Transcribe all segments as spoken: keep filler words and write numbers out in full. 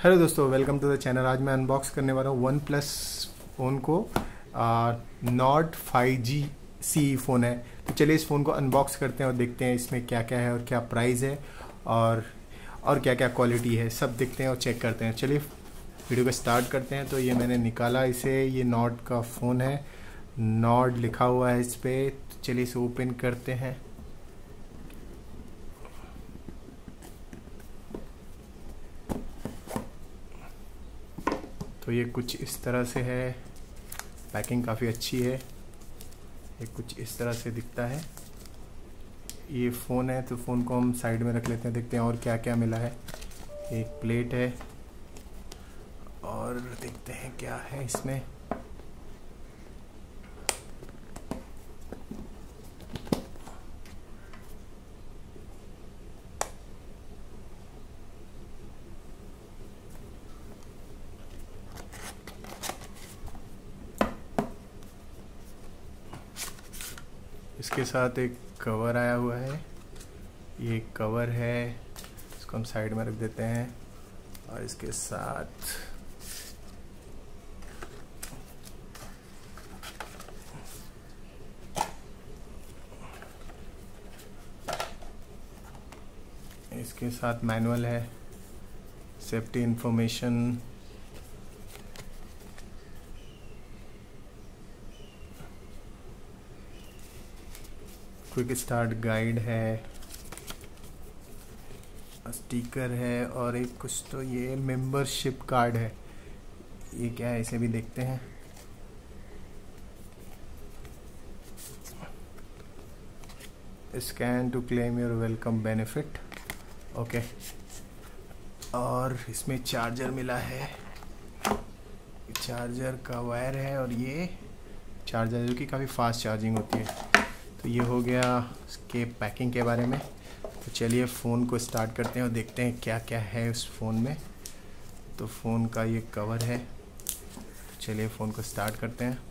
Hello दोस्तों, welcome to the channel. आज मैं अनबॉक्स करने वाला हूँ वन प्लस फ़ोन को। Nord five G C phone है, तो चलिए इस फ़ोन को अनबॉक्स करते हैं और देखते हैं इसमें क्या क्या है और क्या प्राइस है और और क्या क्या क्वालिटी है, सब देखते हैं और चेक करते हैं। चलिए वीडियो को स्टार्ट करते हैं। तो ये मैंने निकाला इसे, ये नॉट का फ़ोन है, नॉट लिखा हुआ है इस पर। तो चलिए इसे ओपन करते हैं। तो ये कुछ इस तरह से है, पैकिंग काफ़ी अच्छी है। ये कुछ इस तरह से दिखता है। ये फ़ोन है तो फ़ोन को हम साइड में रख लेते हैं, देखते हैं और क्या क्या मिला है। एक प्लेट है और देखते हैं क्या है इसमें। इसके साथ एक कवर आया हुआ है। ये कवर है, इसको हम साइड में रख देते हैं। और इसके साथ इसके साथ मैनुअल है, safety information, quick start guide है, स्टिकर है और एक कुछ तो ये मेंबरशिप कार्ड है। ये क्या है इसे भी देखते हैं। Scan to claim your welcome benefit. Okay, और इसमें चार्जर मिला है, चार्जर का वायर है और ये चार्जर जो कि काफ़ी फास्ट चार्जिंग होती है। तो ये हो गया इसके पैकिंग के बारे में। तो चलिए फ़ोन को स्टार्ट करते हैं और देखते हैं क्या क्या है उस फ़ोन में। तो फ़ोन का ये कवर है। चलिए फ़ोन को स्टार्ट करते हैं।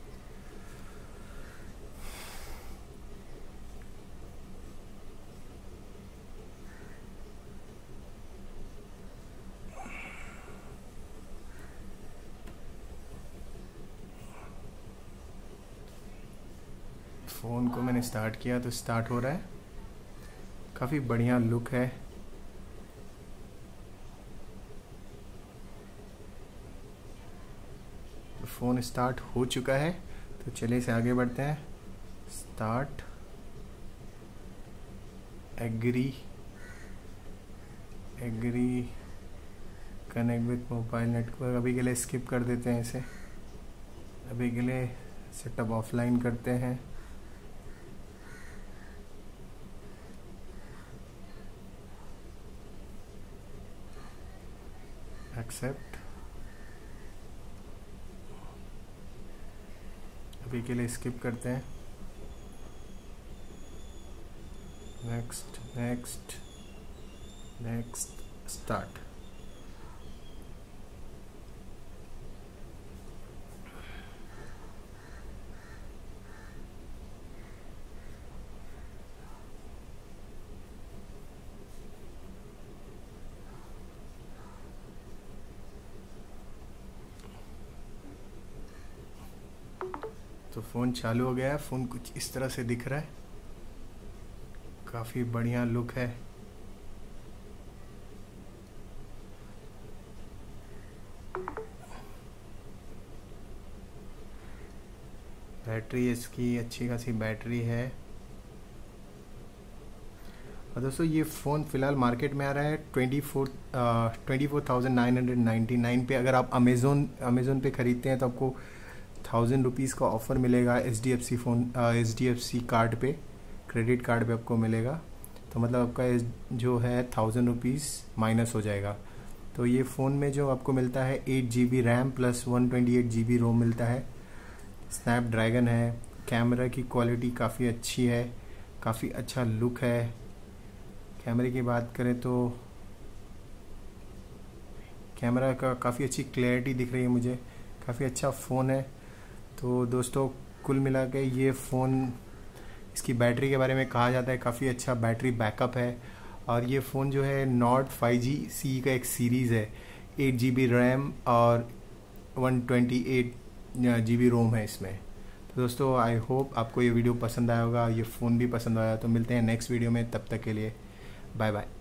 फ़ोन को मैंने स्टार्ट किया तो स्टार्ट हो रहा है। काफ़ी बढ़िया लुक है। तो फ़ोन स्टार्ट हो चुका है। तो चलिए इसे आगे बढ़ते हैं। Start, agree, agree, connect with mobile network. अभी के लिए स्किप कर देते हैं इसे। अभी के लिए सेटअप ऑफलाइन करते हैं। एक्सेप्ट, अभी के लिए स्किप करते हैं। Next, next, next, start. तो फ़ोन चालू हो गया है। फ़ोन कुछ इस तरह से दिख रहा है, काफ़ी बढ़िया लुक है। बैटरी इसकी अच्छी खासी बैटरी है। और दोस्तों ये फ़ोन फ़िलहाल मार्केट में आ रहा है twenty four twenty four thousand nine hundred ninety nine पे। अगर आप अमेज़ोन अमेज़ोन पे ख़रीदते हैं तो आपको थाउजेंड रुपीज़ का ऑफ़र मिलेगा H D F C phone H D F C card पे, क्रेडिट कार्ड पे आपको मिलेगा। तो मतलब आपका जो है थाउजेंड रुपीज़ माइनस हो जाएगा। तो ये फ़ोन में जो आपको मिलता है eight G B RAM plus one twenty eight G B ROM मिलता है। स्नैपड्रैगन है। कैमरा की क्वालिटी काफ़ी अच्छी है, काफ़ी अच्छा लुक है। कैमरे की बात करें तो कैमरा का काफ़ी अच्छी क्लैरिटी दिख रही है मुझे, काफ़ी अच्छा फ़ोन है। तो दोस्तों कुल मिला के ये फ़ोन, इसकी बैटरी के बारे में कहा जाता है काफ़ी अच्छा बैटरी बैकअप है। और ये फ़ोन जो है नॉट फाइव जी सी का एक सीरीज़ है। एट जी बी रैम और one twenty eight G B ROM है इसमें। तो दोस्तों आई होप आपको ये वीडियो पसंद आया होगा, ये फ़ोन भी पसंद आया। तो मिलते हैं नेक्स्ट वीडियो में, तब तक के लिए बाय बाय।